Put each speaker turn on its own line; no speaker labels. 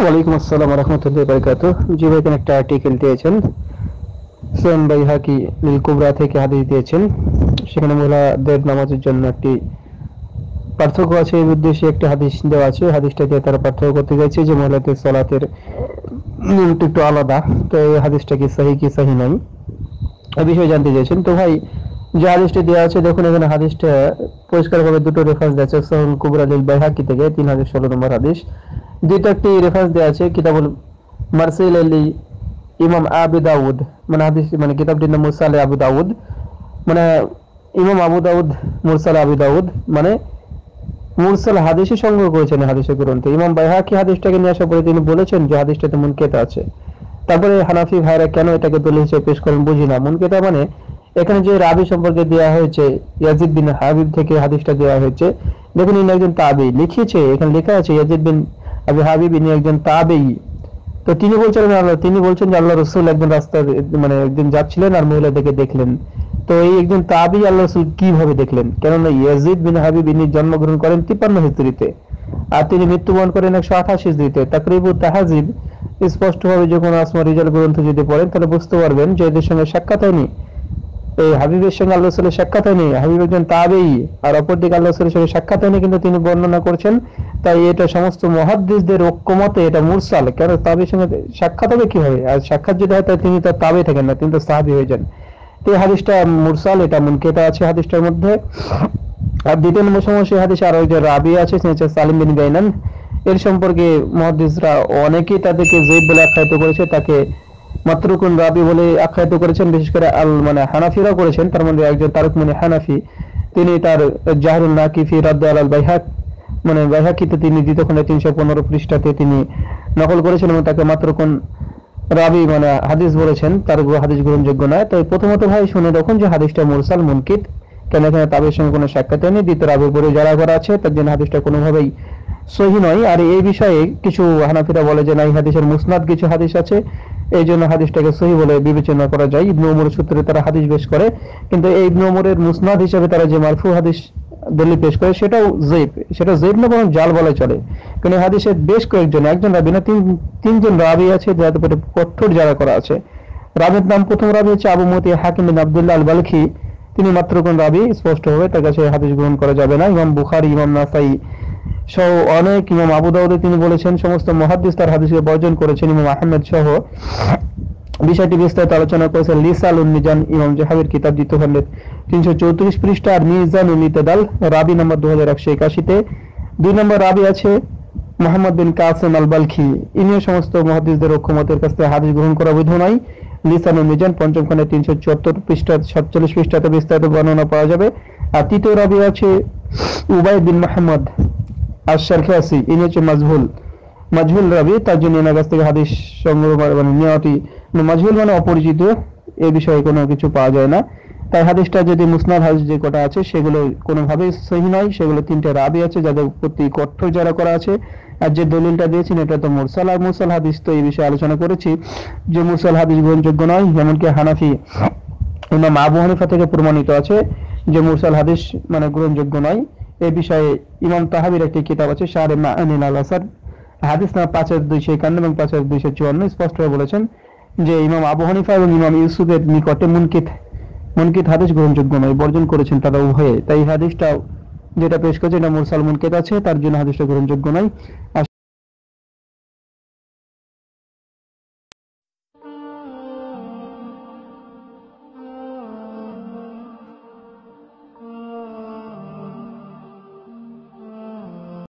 ওয়ালাইকুম আসসালাম ওয়া রাহমাতুল্লাহি ওয়া বারাকাতুহু। জি ভাই, এখানে একটা আর্টিকেল দিয়েছেন, সুনান বাইহাকি লিল কুবরা থেকে হাদিস দিয়েছেন। সেখানে মহিলাদের নামাজের জন্য একটি পার্থক্য আছে, এই উদ্দেশ্যে একটা হাদিস দেওয়া আছে। হাদিসটা দিয়ে তারা পার্থক্য করতে চাইছে যে মহিলাদের সালাতের নিয়মটা একটু আলাদা। তো এই হাদিসটা কি সহিহ কি সহিহ নাই, এই বিষয়ে জানতে চাইছেন। তো ভাই, যে হাদিসটি দেওয়া আছে দেখুন, এখানে হাদিসটা পরিষ্কারভাবে দুটো রেফারেন্স দেওয়া আছে। সুনান কুবরা লিল বাইহাকি থেকে 3016 নম্বর হাদিস। দ্বিতীয় একটি রেফারেন্স দেওয়া আছে কিতাবুল মারসিল আলী ইমাম আবু দাউদ, মানে হাদিস মানে কিতাবটির নাম মুরসালে আবু দাউদ, মানে ইমাম আবু দাউদ মুরসালে আবু দাউদ মানে মুরসাল হাদিসই সংগ্রহ করেছেন হাদিসের গ্রন্থে। ইমাম বাইহাকি হাদিসটাকে নিয়ে আসার পরে তিনি বলেছেন যে হাদিসটাতে মুনকেতা আছে। তারপরে হানাফি ভাইরা কেন এটাকে দলিল হিসেবে পেশ করেন বুঝি না। মুনকেতা মানে এখানে যে রাবি সম্পর্কে দেওয়া হয়েছে, ইয়াজিদ বিন হাবিব থেকে হাদিসটা দেওয়া হয়েছে। দেখুন, ইনি একজন তাবেঈ, লিখেছে এখানে লেখা আছে ইয়াজিদ বিন আবু হাবিব ইনি একজন তাবেঈ। তো তিনি বলছেন যে আল্লাহ রসুল একদিন রাস্তায় মানে একদিন যাচ্ছিলেন আর মহিলাদেরকে দেখলেন। তো এই একজন তাবী আল্লাহ রসুল কিভাবে দেখলেন? কেননা ইয়াজিদ বিন হাবিব ইনি জন্মগ্রহণ করেন 53 হিজরিতে আর তিনি মৃত্যুবরণ করেন 128 হিজরিতে। তাকরিবুত তাহজিব স্পষ্টভাবে যখন আসমা রিজাল গ্রন্থ যদি পড়েন তাহলে বুঝতে পারবেন যে এদের সঙ্গে সাক্ষাৎ হয়নি, এই হাবিবের সঙ্গে আল্লাহ রসুলের সাক্ষাৎ হয়নি। হাবিব একজন তাবেঈ আর অপরদিকে আল্লাহ রসুলের সঙ্গে সাক্ষাৎ হয়নি, কিন্তু তিনি বর্ণনা করছেন। তাই এটা সমস্ত মুহাদ্দিসদের ঐক্যমতে এটা মুরসাল। কেন তাবেঈর সঙ্গে সাক্ষাৎ হবে কিভাবে? আর সাক্ষাৎ যদি হয় তাহলে তিনি তো তাবেঈ থাকেন না, তিনি তো সাহাবী হয়ে যান। তো এই হাদিসটা মুরসাল, এটা মুনকেতা আছে হাদিসটার মধ্যে। আর দ্বিতীয় নম্বর সমস্যা, হাদিসে আরো একজন রাবী আছে, তিনি হচ্ছে সালিম বিন গাইনান। এর সম্পর্কে মুহাদ্দিসরা অনেকেই তাদেরকে যঈফ বলে আখ্যায়িত করেছে, তাকে মাতরুকুন রাবি বলে আখ্যায়িত করেছেন। বিশেষ করে মানে হানাফিরাও করেছেন। তার মধ্যে একজন তারক মুনি হানাফি, তিনি তার জাহরুল নাকিফি রাদ্দ আল বাইহাক মানে বাইহাকিতে তিনি দ্বিতীয় খণ্ডে 315 পৃষ্ঠাতে তিনি নকল করেছেন এবং তাকে মাতরুকুন রাবি মানে হাদিস বলেছেন, তার হাদিস গ্রহণযোগ্য নয়। তো প্রথমত ভাই শুনে দেখুন যে হাদিসটা মুরসাল মুনকিত, কেন এখানে তাবের সঙ্গে কোনো সাক্ষাৎ নেই। দ্বিতীয় রাবির উপরে যারা করা আছে তার জন্য হাদিসটা কোনোভাবেই সহি নয়। আর এই বিষয়ে কিছু হানাফিরা বলে যে না, এই হাদিসের মুসনাদ কিছু হাদিস আছে, এই জন্য হাদিসটাকে সহি বলে বিবেচনা করা যায়। ইবনে ওমর সূত্রে তারা হাদিস পেশ করে, কিন্তু এই ইবনে ওমরের মুসনাদ হিসেবে তারা যে মারফু হাদিস দলিল পেশ করে সেটাও জয়ীফ, সেটা জয়ীফ না বরং জাল বলে চলে। কারণ এই হাদিসের বেশ কয়েকজন, একজন রাবি না তিনজন রাবি আছে যাদের উপরে কঠোর যারা করা আছে। রাবির নাম, প্রথম রাবি হচ্ছে আবু মতি হাকিম বিন আব্দুল্লাহ আল বালখি, তিনি মাত্র কোন রাবি, স্পষ্ট হবে তার কাছে হাদিস গ্রহণ করা যাবে না। ইমাম বুখারী, ইমাম নাসাই সহ অনেক, ইমাম আবু দাউদে তিনি বলেছেন, সমস্ত মুহাদ্দিস তার হাদিসকে বর্জন করেছেন। ইমাম আহমেদ সহ বিষয়টি বিস্তারিত আলোচনা করেছেন লিসালুন মিজান ইমাম জাহাবির কিতাব দ্বিতীয় খণ্ডের 334 পৃষ্ঠা আর মিজানুল ইতদাল রাবি নম্বর 2181-তে। দুই নম্বর রাবি আছে মুহাম্মদ বিন কাসিম আল বালখি, ইনি সমস্ত মুহাদ্দিসদের ঐক্যমতের কাছ থেকে হাদিস গ্রহণ করা বৈধ নয়। লিসানুল মিজান পঞ্চম খণ্ডে 374 পৃষ্ঠা 47 পৃষ্ঠাতে বিস্তারিত বর্ণনা পাওয়া যাবে। আর তৃতীয় রাবি আছে উবাইদ বিন মুহাম্মদ আশ-শারখাসি, ইনি হচ্ছে মাজহুল রাবি, তার জন্য এনার কাছ থেকে হাদিস সংগ্রহ মানে নেওয়াটি মাজহুল মানে অপরিচিত, এ বিষয়ে কোনো কিছু পাওয়া যায় না। তাই হাদিসটা যদি মুসনাদ হাদিস যে কটা আছে সেগুলো কোনোভাবেই সহি নয়। সেগুলো তিনটে রাবি আছে যাদের প্রতি কঠোর যারা করা আছে। আর যে দলিলটা দিয়েছেন এটা তো মুরসাল, আর মুরসাল হাদিস তো এই বিষয়ে আলোচনা করেছি যে মুরসাল হাদিস গ্রহণযোগ্য নয়। যেমনকি হানাফি ইমাম আবু হানিফা থেকে প্রমাণিত আছে যে মুরসাল হাদিস মানে গ্রহণযোগ্য নয়। এই বিষয়ে ইমাম তাহাবির একটি কিতাব আছে শারে মাআনিল আল আসার, হাদিস নাম্বার 5251 এবং 5254, স্পষ্টভাবে বলেছেন যে ইমাম আবু হানিফা এবং ইমাম ইউসুফের নিকটে মুনকিত হাদিস গ্রহণযোগ্য নয়, বর্জন করেছেন তারা উভয়ে। তাই হাদিসটা যেটা পেশ করেছে এটা মুরসাল মুনকিত আছে, তার জন্য হাদিসটা গ্রহণযোগ্য নয়।